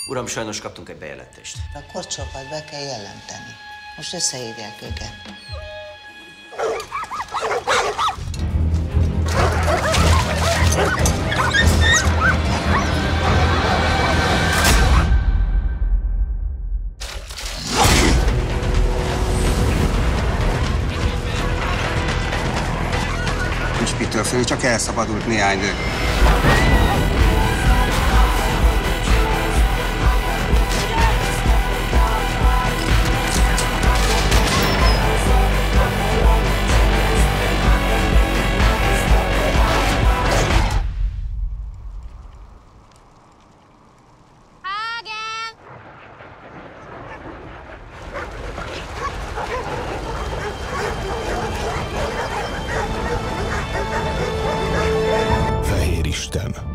Uram, sajnos kaptunk egy bejelentést. A kocsokat be kell jelenteni. Most összehívják őket. Nincs mitől félni, csak elszabadult néhány nő. Fehér Isten.